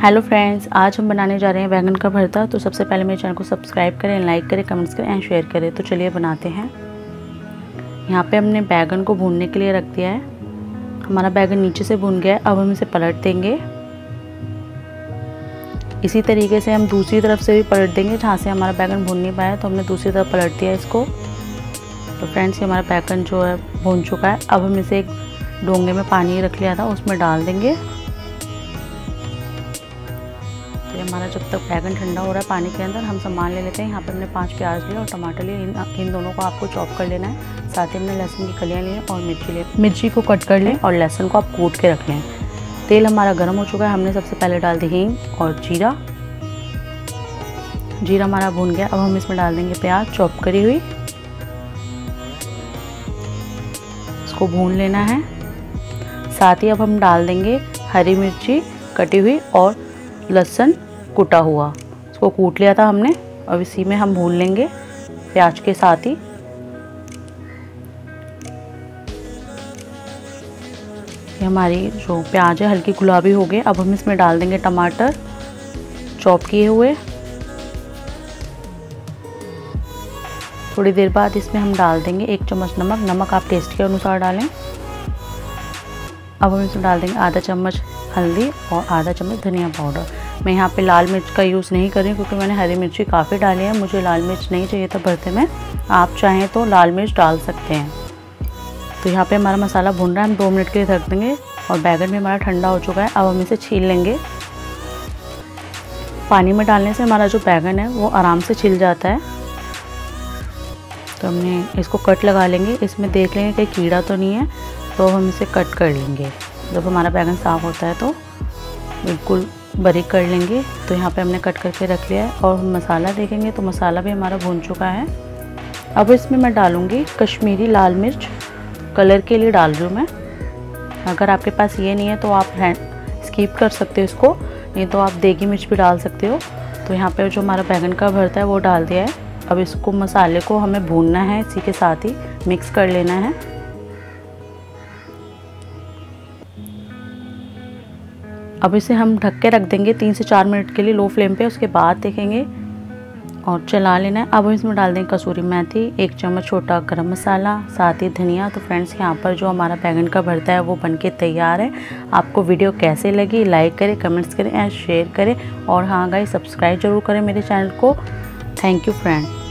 Hello friends, आज हम बनाने जा रहे हैं बैंगन का भरता। तो सबसे पहले मेरे चैनल को सब्सक्राइब करें, लाइक करें, कमेंट्स करें एंड शेयर करें। तो चलिए बनाते हैं। यहाँ पे हमने बैंगन को भूनने के लिए रख दिया है। हमारा बैंगन नीचे से भून गया है। अब हम इसे पलट देंगे। इसी तरीके से हम दूसरी तरफ से भी पलट देंगे। जहाँ से हमारा बैंगन भून नहीं पाया तो हमने दूसरी तरफ पलट दिया इसको। तो फ्रेंड्स, ये हमारा बैंगन जो है भून चुका है। अब हम इसे एक डोंगे में पानी रख लिया था उसमें डाल देंगे। तो हमारा जब तक बैंगन ठंडा हो रहा है पानी के अंदर, हम सामान ले लेते हैं। यहाँ पे हमने 5 प्याज लिए और टमाटर लिए। इन दोनों को आपको चॉप कर लेना है। साथ ही हमने लहसुन की कलियाँ ली और मिर्ची लिए। मिर्ची को कट कर लें और लहसुन को आप कूट के रख लें। तेल हमारा गर्म हो चुका है। हमने सबसे पहले डाल दी हींग और जीरा। जीरा हमारा भून गया। अब हम इसमें डाल देंगे प्याज चॉप करी हुई। इसको भून लेना है। साथ ही अब हम डाल देंगे हरी मिर्ची कटी हुई और लहसुन कुटा हुआ। इसको कूट लिया था हमने। अब इसी में हम भून लेंगे प्याज के साथ ही। ये हमारी जो प्याज है हल्की गुलाबी हो गई। अब हम इसमें डाल देंगे टमाटर चॉप किए हुए। थोड़ी देर बाद इसमें हम डाल देंगे 1 चम्मच नमक। नमक आप टेस्ट के अनुसार डालें। अब हम इसमें डाल देंगे आधा चम्मच हल्दी और आधा चम्मच धनिया पाउडर। मैं यहाँ पे लाल मिर्च का यूज़ नहीं कर रही हूँ क्योंकि मैंने हरी मिर्ची काफ़ी डाली है। मुझे लाल मिर्च नहीं चाहिए था भरते में। आप चाहें तो लाल मिर्च डाल सकते हैं। तो यहाँ पे हमारा मसाला भुन रहा है। हम 2 मिनट के लिए रख देंगे और बैंगन भी हमारा ठंडा हो चुका है। अब हम इसे छील लेंगे। पानी में डालने से हमारा जो बैंगन है वो आराम से छिल जाता है। तो हमने इसको कट लगा लेंगे। इसमें देख लेंगे कहीं कीड़ा तो नहीं है, तो हम इसे कट कर लेंगे। जब हमारा बैंगन साफ़ होता है तो बिल्कुल बारीक कर लेंगे। तो यहाँ पे हमने कट करके रख लिया है। और हम मसाला देखेंगे तो मसाला भी हमारा भून चुका है। अब इसमें मैं डालूँगी कश्मीरी लाल मिर्च। कलर के लिए डाल रही हूँ मैं। अगर आपके पास ये नहीं है तो आप स्किप कर सकते हो इसको, नहीं तो आप देगी मिर्च भी डाल सकते हो। तो यहाँ पे जो हमारा बैंगन का भरता है वो डाल दिया है। अब इसको मसाले को हमें भूनना है, इसी के साथ ही मिक्स कर लेना है। अब इसे हम ढक के रख देंगे 3 से 4 मिनट के लिए लो फ्लेम पे। उसके बाद देखेंगे और चला लेना है। अब इसमें डाल देंगे कसूरी मेथी, 1 चम्मच छोटा गरम मसाला, साथ ही धनिया। तो फ्रेंड्स, यहाँ पर जो हमारा बैंगन का भरता है वो बनके तैयार है। आपको वीडियो कैसे लगी लाइक करें, कमेंट्स करें एंड शेयर करें। और हाँ गाइस, सब्सक्राइब जरूर करें मेरे चैनल को। Thank you friend.